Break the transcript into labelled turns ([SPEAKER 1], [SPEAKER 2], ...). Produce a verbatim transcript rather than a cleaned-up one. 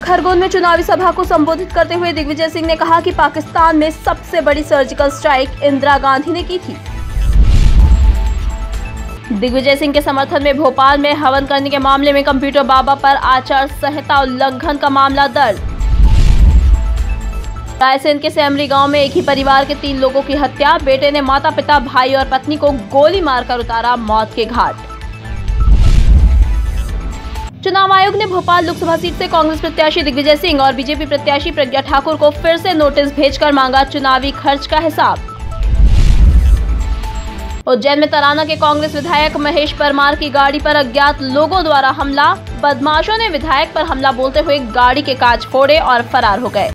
[SPEAKER 1] खरगोन में चुनावी सभा को संबोधित करते हुए दिग्विजय सिंह ने कहा कि पाकिस्तान में सबसे बड़ी सर्जिकल स्ट्राइक इंदिरा गांधी ने की थी। दिग्विजय सिंह के समर्थन में भोपाल में हवन करने के मामले में कंप्यूटर बाबा पर आचार संहिता उल्लंघन का मामला दर्ज। रायसेन के सेमरी गांव में एक ही परिवार के तीन लोगों की हत्या, बेटे ने माता पिता भाई और पत्नी को गोली मारकर उतारा मौत के घाट। चुनाव आयोग ने भोपाल लोकसभा सीट से कांग्रेस प्रत्याशी दिग्विजय सिंह और बीजेपी प्रत्याशी प्रज्ञा ठाकुर को फिर से नोटिस भेजकर मांगा चुनावी खर्च का हिसाब। उज्जैन में तराना के कांग्रेस विधायक महेश परमार की गाड़ी पर अज्ञात लोगों द्वारा हमला, बदमाशों ने विधायक पर हमला बोलते हुए गाड़ी के कांच फोड़े और फरार हो गए।